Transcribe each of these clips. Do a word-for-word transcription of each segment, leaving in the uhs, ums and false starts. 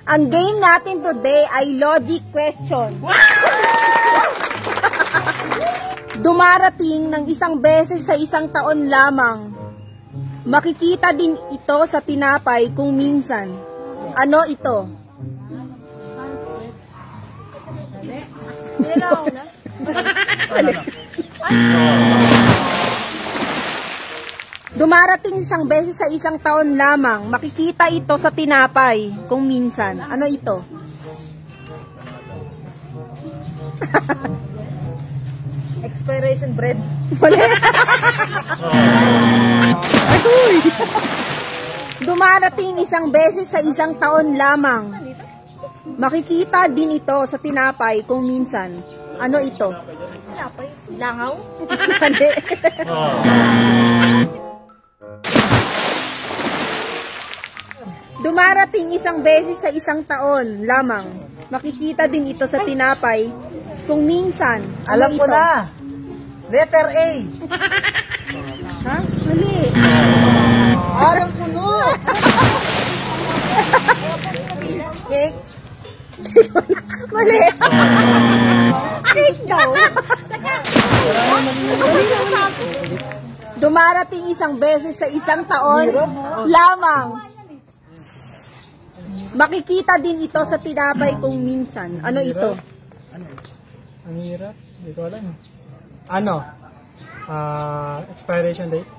Ang game natin today ay logic question. Dumarating ng isang beses sa isang taon lamang. Makikita din ito sa tinapay kung minsan. Ano ito? Dumarating isang beses sa isang taon lamang. Makikita ito sa tinapay kung minsan. Ano ito? Expiration bread. Mali. Agoy. Dumarating isang beses sa isang taon lamang. Makikita din ito sa tinapay kung minsan. Ano ito? Tinapay? Langaw? Mali. Dumarating isang beses sa isang taon lamang. Makikita din ito sa tinapay kung minsan. Ano Alam ko ito? na. Letter A. Ha? Mali. Alam ko no. Cake? Mali. Cake daw. Dumarating isang beses sa isang taon lamang. Makikita din ito sa tinapay kung minsan. Ano ito? Ano? Ang hirap? Hindi ko alam. Ano? Ah, expiration date?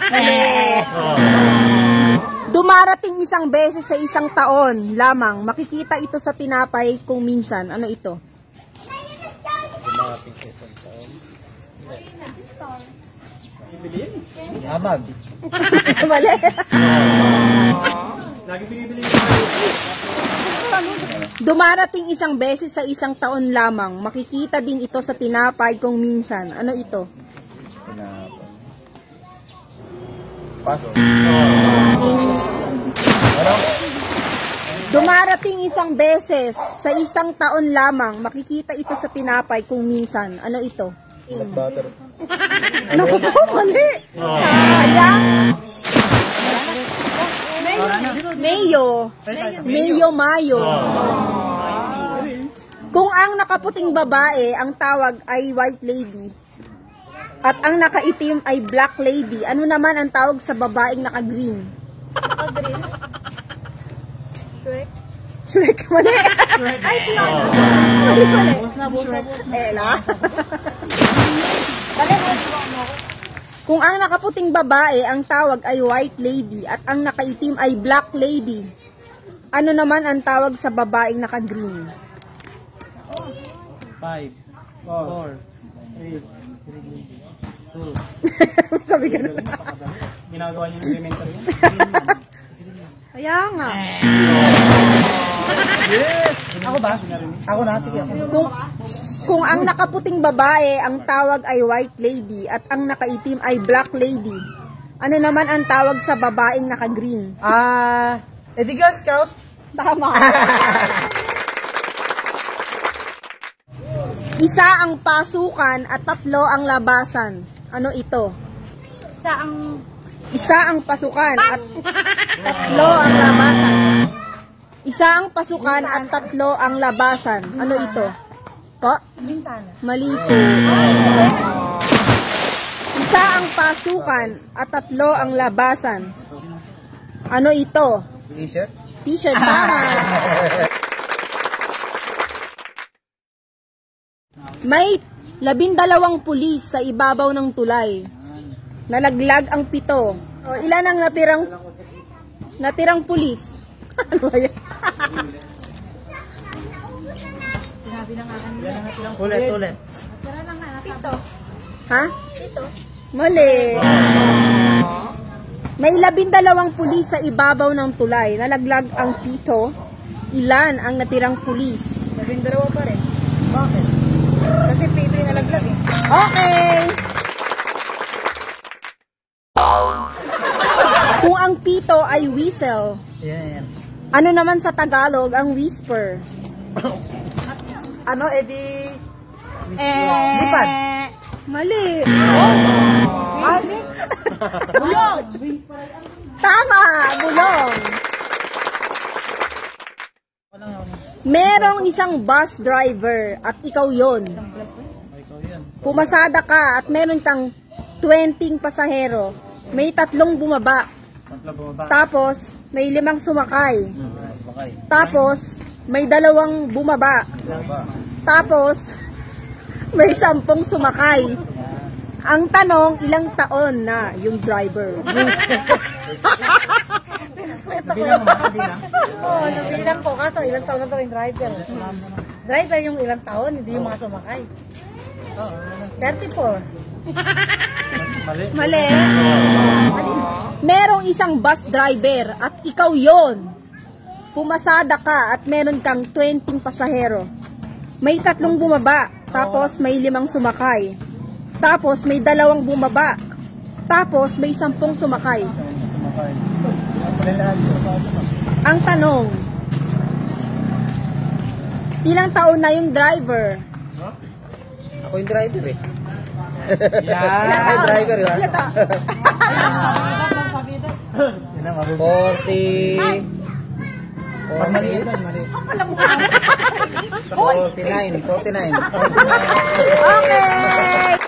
Dumarating isang beses sa isang taon lamang. Makikita ito sa tinapay kung minsan. Ano ito? Dumating sa isang taon. Bibiliin? Amag. Mali. Lagi binibili. Dumarating isang beses sa isang taon lamang. Makikita din ito sa tinapay kung minsan. Ano ito? Pas. Dumarating isang beses sa isang taon lamang. Makikita ito sa tinapay kung minsan. Ano ito? Butter. Naku po, mali. Sayang. Mayo. Mayo Mayo. Kung ang nakaputing babae, ang tawag ay white lady, at ang nakaitim ay black lady, ano naman ang tawag sa babaeng naka-green? Naka-green? Shrek? Shrek, mali. Ay, Fiona. Mali, mali. Bus na, bus na, bus na. Ella. Dali, nalikuha mo ako. Kung ang nakaputing babae, ang tawag ay white lady, at ang nakaitim ay black lady, ano naman ang tawag sa babaeng naka-green? Five. Four. Eight. Two. Sabi ka na. Ginagawa niyo yung elementary yan? Kaya nga. Yes! Ako ba? Ako na, sige ako. Kung, kung ang nakaputing babae, ang tawag ay white lady, at ang nakaitim ay black lady, ano naman ang tawag sa babaeng naka-green? Ah, edi Girl Scout? Tama. Isa ang pasukan at tatlo ang labasan. Ano ito? Sa ang... Isa ang pasukan at tatlo ang labasan. Isa ang pasukan at tatlo ang labasan. Ano ito? Po? Bintana. Mali po. Isa ang pasukan at tatlo ang labasan. Ano ito? T-shirt? T-shirt. Tama. May labindalawang pulis sa ibabaw ng tulay. Nalaglag ang pito. O, ilan ang natirang natirang pulis? Ano ba yan? Ulit, ulit. Ha? Mali. May labindalawang pulis sa ibabaw ng tulay. Nalaglag ang pito. Ilan ang natirang pulis? Labindalawa pa rin. Bakit? Kasi pito yung nalaglag eh. Okay. Kung ang pito ay whistle, Yan, yan. ano naman sa Tagalog ang whisper? Ano, edi... Eh, Lipad. Mali. Ano? Bulong! Tama, bulong. Merong isang bus driver at ikaw yon. Pumasada ka at meron kang twenty pasahero. May tatlong bumaba. Tapos, may limang sumakay. Tapos, may dalawang bumaba. Tapos, may sampung sumakay. Ang tanong, ilang taon na yung driver? Bilang mo, bilang. Oo, nabilang ko. Kaso ilang taon na ito yung driver. Driver yung ilang taon, hindi yung mga sumakay. thirty-four. Mali. Mali. Merong isang bus driver at ikaw yon. Pumasada ka at meron kang twenty pasahero. May tatlong bumaba, tapos may limang sumakay. Tapos may dalawang bumaba. Tapos may sampung sumakay. Ang tanong, ilang taon na yung driver? Ako yung driver eh. Yan. Ako yung driver yun. forty. Mali yun, mali. forty-nine. forty-nine. Okay!